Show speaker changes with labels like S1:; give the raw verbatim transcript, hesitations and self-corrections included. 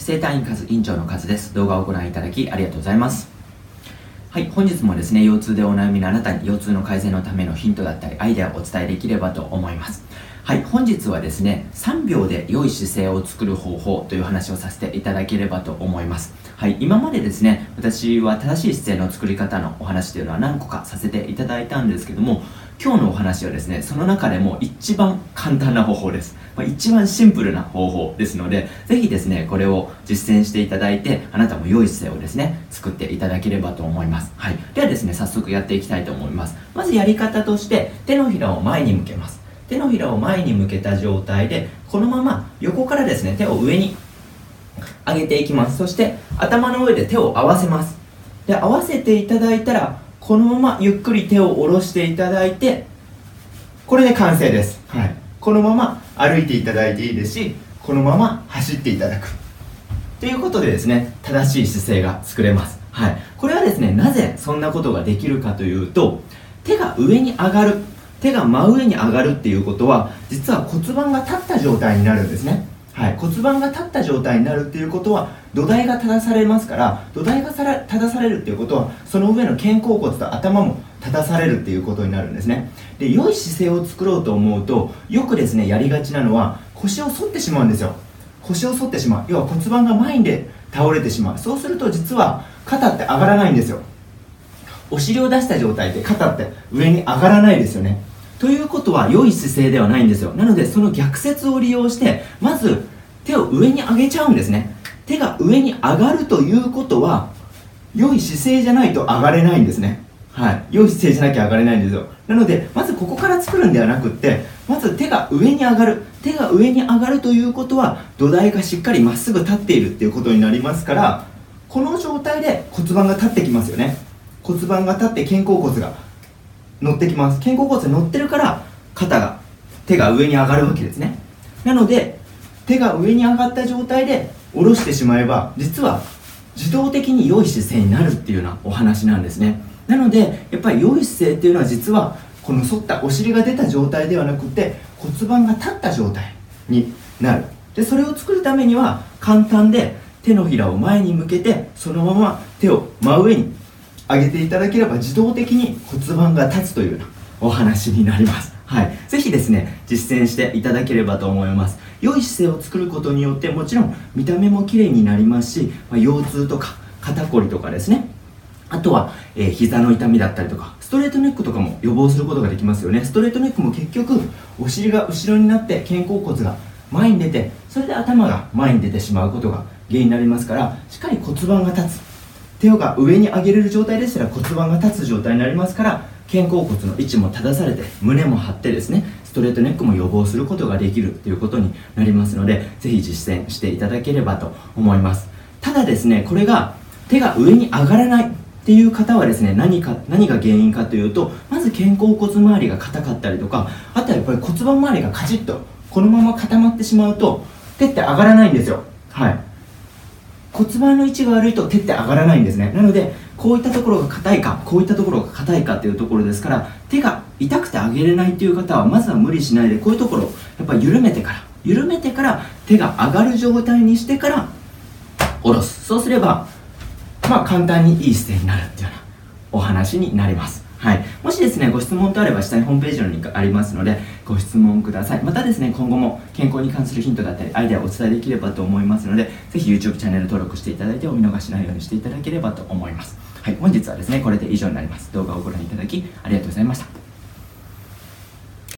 S1: 整体院数院長の数です。動画をご覧いただきありがとうございます。はい、本日もですね、腰痛でお悩みのあなたに腰痛の改善のためのヒントだったりアイデアをお伝えできればと思います。はい、本日はですね、さんびょうで良い姿勢を作る方法という話をさせていただければと思います。はい、今までですね、私は正しい姿勢の作り方のお話というのは何個かさせていただいたんですけども、今日のお話はですね、その中でも一番簡単な方法です。まあ、一番シンプルな方法ですので、ぜひですね、これを実践していただいて、あなたも良い姿勢をですね、作っていただければと思います。はい。ではですね、早速やっていきたいと思います。まずやり方として、手のひらを前に向けます。手のひらを前に向けた状態で、このまま横からですね、手を上に上げていきます。そして頭の上で手を合わせます。で、合わせていただいたら、このままゆっくり手を下ろしていただいて、これで完成です。はい。このまま歩いていただいていいですし、このまま走っていただくということでですね、正しい姿勢が作れます。はい。これはですね、なぜそんなことができるかというと、手が上に上がる、手が真上に上がるっていうことは、実は骨盤が立った状態になるんですね。はい、骨盤が立った状態になるっていうことは土台が正されますから、土台がさら正されるっていうことは、その上の肩甲骨と頭も正されるっていうことになるんですね。で、良い姿勢を作ろうと思うと、よくですねやりがちなのは腰を反ってしまうんですよ。腰を反ってしまう、要は骨盤が前で倒れてしまう。そうすると実は肩って上がらないんですよ。お尻を出した状態で肩って上に上がらないですよね。ということは良い姿勢ではないんですよ。なのでその逆説を利用して、まず手を上に上げちゃうんですね。手が上に上がるということは、良い姿勢じゃないと上がれないんですね。はい。良い姿勢じゃなきゃ上がれないんですよ。なので、まずここから作るんではなくって、まず手が上に上がる。手が上に上がるということは、土台がしっかりまっすぐ立っているっていうことになりますから、この状態で骨盤が立ってきますよね。骨盤が立って肩甲骨が乗ってきます。肩甲骨乗ってるから肩が手が上に上がるわけですね。なので手が上に上がった状態で下ろしてしまえば、実は自動的に良い姿勢になるっていうようなお話なんですね。なのでやっぱり良い姿勢っていうのは、実はこの反ったお尻が出た状態ではなくて、骨盤が立った状態になる。で、それを作るためには簡単で、手のひらを前に向けてそのまま手を真上に上げていただければ、自動的に骨盤が立つというようなお話になります。はい。ぜひですね、実践していただければと思います。良い姿勢を作ることによって、もちろん見た目も綺麗になりますし、まあ、腰痛とか肩こりとかですね、あとは、えー、膝の痛みだったりとか、ストレートネックとかも予防することができますよね。ストレートネックも結局、お尻が後ろになって肩甲骨が前に出て、それで頭が前に出てしまうことが原因になりますから、しっかり骨盤が立つ。手が上に上げれる状態でしたら骨盤が立つ状態になりますから、肩甲骨の位置も正されて、胸も張ってですね、ストレートネックも予防することができるということになりますので、ぜひ実践していただければと思います。ただですね、これが手が上に上がらないっていう方はですね、何か何が原因かというと、まず肩甲骨周りが硬かったりとか、あとはやっぱり骨盤周りがカチッとこのまま固まってしまうと、手って上がらないんですよ。はい。骨盤の位置が悪いと手って上がらないんですね。なのでこういったところが硬いか、こういったところが硬いかっていうところですから、手が痛くて上げれないっていう方は、まずは無理しないで、こういうところをやっぱり緩めてから緩めてから手が上がる状態にしてから下ろす。そうすればまあ簡単にいい姿勢になるっていうようなお話になります。はい、もしですね、ご質問とあれば下にホームページのリンクありますので、ご質問ください。またですね、今後も健康に関するヒントだったりアイデアをお伝えできればと思いますので、ぜひ YouTube チャンネル登録していただいて、お見逃しないようにしていただければと思います。はい、本日はですね、これで以上になります。動画をご覧いただきありがとうございました。